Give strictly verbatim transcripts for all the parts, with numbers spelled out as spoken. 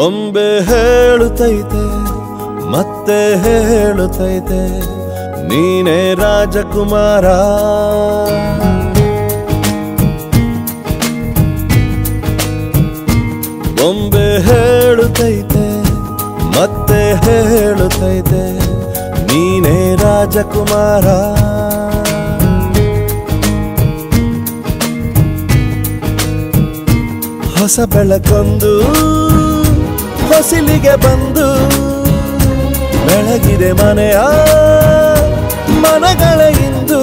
ಬೊಂಬೆ ಹೇಳುತ್ತೈತೆ ಮತ್ತೆ ಹೇಳುತ್ತೈತೆ ನೀನೇ ರಾಜಕುಮಾರ. ಬೊಂಬೆ ಹೇಳುತ್ತೈತೆ ಮತ್ತೆ ಹೇಳುತ್ತೈತೆ ನೀನೇ ರಾಜಕುಮಾರ. ಹೊಸ ಬೆಳಕೊಂದು ಹೊಸಿಲಿಗೆ ಬಂದು ಬೆಳಗಿದೆ ಮನೆಯ ಮನಗಳ ಇಂದು.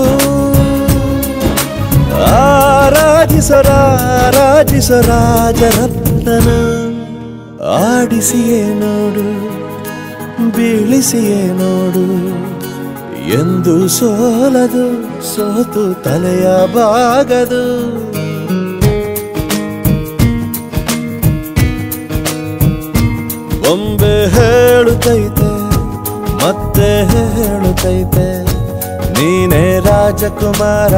ಆರಾಧಿಸರಾರಾಜಿಸ ರಾಜರತ್ನನ ಆಡಿಸಿಯೇ ನೋಡು ಬೀಳಿಸಿಯೇ ನೋಡು ಎಂದು ಸೋಲದು ಸೋತು ತಲೆಯ ಬಾಗದು. ಬೊಂಬೆ ಹೇಳುತ್ತೈತೆ ಮತ್ತೆ ಹೇಳುತ್ತೈತೆ ನೀನೇ ರಾಜಕುಮಾರ.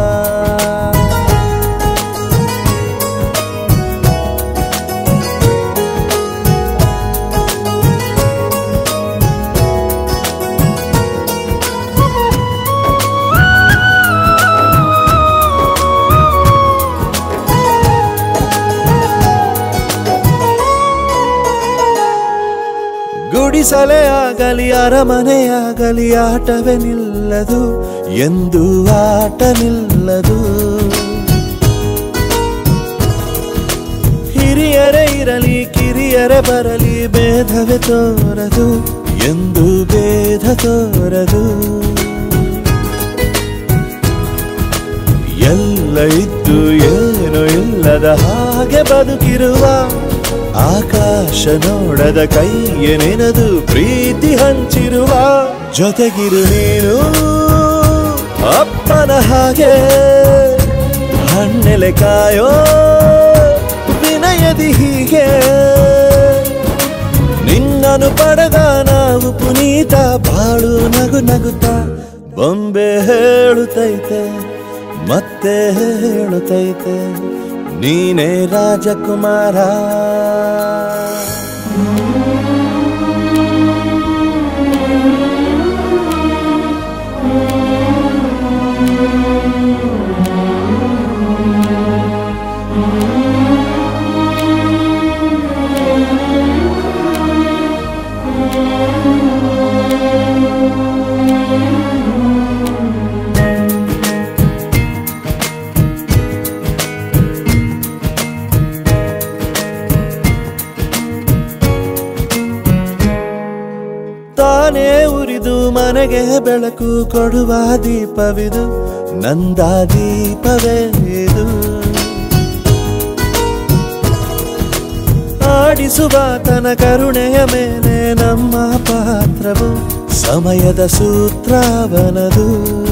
ಗುಡಿಸಲೇ ಆಗಲಿ ಅರಮನೆಯಾಗಲಿ ಆಟವೇ ನಿಲ್ಲದು ಎಂದು ಆಟ ನಿಲ್ಲದು. ಹಿರಿಯರೇ ಇರಲಿ ಕಿರಿಯರೇ ಬರಲಿ ಭೇದವೇ ತೋರದು ಎಂದು ಭೇದ ತೋರದು. ಎಲ್ಲ ಇದ್ದು ಏನೋ ಇಲ್ಲದ ಹಾಗೆ ಬದುಕಿರುವ ಆಕಾಶ ನೋಡದ ಕೈಯೇ ನೆನೆದು ಪ್ರೀತಿ ಹಂಚಿರುವ. ಜೊತೆಗಿರು ನೀನು ಅಪ್ಪನ ಹಾಗೆ ಹಣ್ಣೆಲೆ ಕಾಯೋ ವಿನಯದಿ ಹೀಗೆ. ನಿನ್ನನು ಪಡೆದ ನಾವು ಪುನೀತ ಬಾಳು ನಗು ನಗುತ್ತಾ. ಬೊಂಬೆ ಹೇಳುತ್ತೈತೆ ಮತ್ತೆ ಹೇಳುತ್ತೈತೆ ನೀನೇ ರಾಜಕುಮಾರ. ತಾನೇ ಉರಿದು ಮನೆಗೆ ಬೆಳಕು ಕೊಡುವ ದೀಪವಿದು ನಂದ ದೀಪವೇ ಇದು. ಆಡಿಸುವ ತನ ಕರುಣೆಯ ಮೇಲೆ ನಮ್ಮ ಪಾತ್ರವು ಸಮಯದ ಸೂತ್ರವನದು.